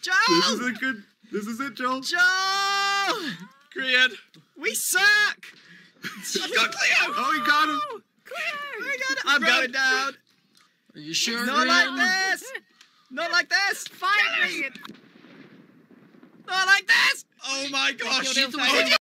Joel! This isn't good. This is it, Joel. Joel! Grian. We suck! I've got Cleo. Oh, he got him. I got it. I'm going down. Are you sure, Not like Grian? this! Not like this! Fight me! Not like this! Oh my gosh. Killed him.